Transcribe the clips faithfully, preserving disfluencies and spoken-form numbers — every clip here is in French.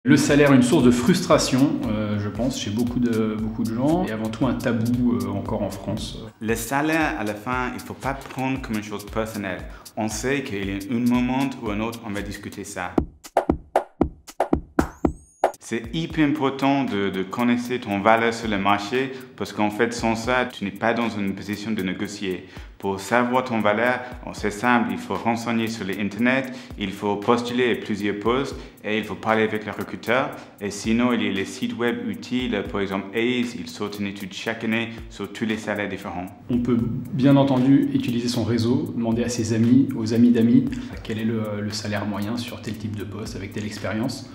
Le salaire est une source de frustration, euh, je pense, chez beaucoup de, beaucoup de gens, et avant tout un tabou euh, encore en France. Le salaire, à la fin, il ne faut pas prendre comme une chose personnelle. On sait qu'il y a un moment ou un autre, on va discuter ça. C'est hyper important de, de connaître ton valeur sur le marché parce qu'en fait, sans ça, tu n'es pas dans une position de négocier. Pour savoir ton valeur, c'est simple, il faut renseigner sur l'internet, il faut postuler à plusieurs postes et il faut parler avec le recruteur. Et sinon, il y a les sites web utiles, par exemple Ace, ils sortent une étude chaque année sur tous les salaires différents. On peut bien entendu utiliser son réseau, demander à ses amis, aux amis d'amis, quel est le, le salaire moyen sur tel type de poste avec telle expérience.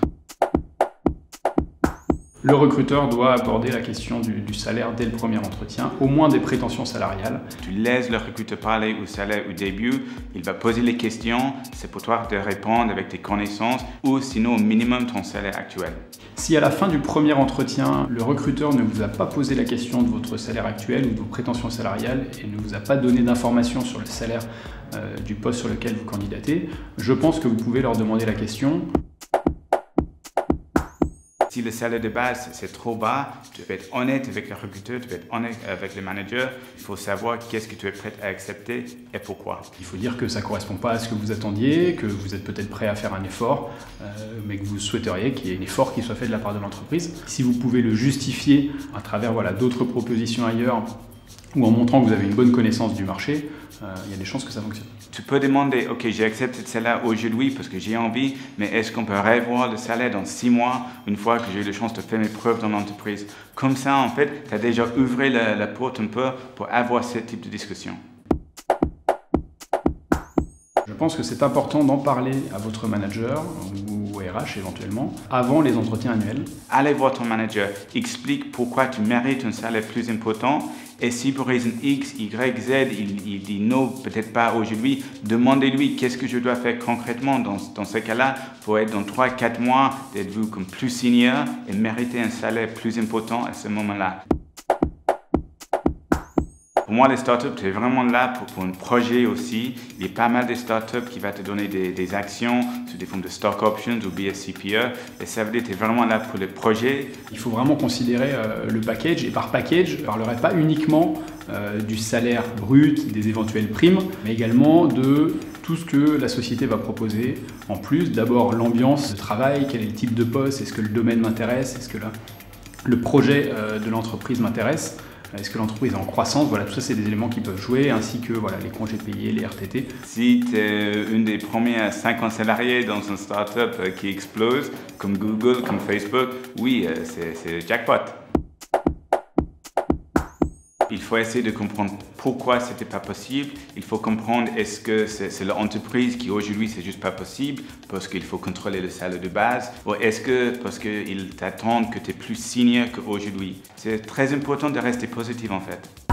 Le recruteur doit aborder la question du, du salaire dès le premier entretien, au moins des prétentions salariales. Tu laisses le recruteur parler au salaire au début, il va poser les questions, c'est pour toi de répondre avec tes connaissances ou sinon au minimum ton salaire actuel. Si à la fin du premier entretien, le recruteur ne vous a pas posé la question de votre salaire actuel ou de vos prétentions salariales et ne vous a pas donné d'informations sur le salaire euh, du poste sur lequel vous candidatez, je pense que vous pouvez leur demander la question. Si le salaire de base c'est trop bas, tu peux être honnête avec le recruteur, tu peux être honnête avec le manager. Il faut savoir qu'est-ce que tu es prêt à accepter et pourquoi. Il faut dire que ça ne correspond pas à ce que vous attendiez, que vous êtes peut-être prêt à faire un effort, euh, mais que vous souhaiteriez qu'il y ait un effort qui soit fait de la part de l'entreprise. Si vous pouvez le justifier à travers voilà, d'autres propositions ailleurs, ou en montrant que vous avez une bonne connaissance du marché, euh, il y a des chances que ça fonctionne. Tu peux demander, ok, j'ai accepté celle-là aujourd'hui parce que j'ai envie, mais est-ce qu'on peut revoir le salaire dans six mois, une fois que j'ai eu la chance de faire mes preuves dans l'entreprise? Comme ça, en fait, tu as déjà ouvert la, la porte un peu pour avoir ce type de discussion. Je pense que c'est important d'en parler à votre manager ou au R H éventuellement avant les entretiens annuels. Allez voir ton manager, explique pourquoi tu mérites un salaire plus important et si pour raison X, Y, Z, il, il dit non, peut-être pas aujourd'hui, demandez-lui qu'est-ce que je dois faire concrètement dans, dans ce cas-là pour être dans trois à quatre mois, d'être vu comme plus senior et mériter un salaire plus important à ce moment-là. Pour moi, les startups, c'est vraiment là pour, pour un projet aussi. Il y a pas mal de startups qui vont te donner des, des actions sous des formes de stock options ou B S C P E. Et ça veut dire que tu es vraiment là pour les projets. Il faut vraiment considérer euh, le package. Et par package, je ne parlerai pas uniquement euh, du salaire brut, des éventuelles primes, mais également de tout ce que la société va proposer en plus. D'abord, l'ambiance de travail, quel est le type de poste, est-ce que le domaine m'intéresse, est-ce que la, le projet euh, de l'entreprise m'intéresse. Est-ce que l'entreprise est en croissance? Voilà, tout ça, c'est des éléments qui peuvent jouer, ainsi que voilà, les congés payés, les R T T. Si tu es une des premières cinquante salariés dans une startup qui explose, comme Google, comme Facebook, oui, c'est jackpot. Il faut essayer de comprendre pourquoi ce n'était pas possible. Il faut comprendre est-ce que c'est l'entreprise qui aujourd'hui c'est juste pas possible parce qu'il faut contrôler le salaire de base ou est-ce que parce qu'ils t'attendent que tu es plus senior qu'aujourd'hui. C'est très important de rester positif en fait.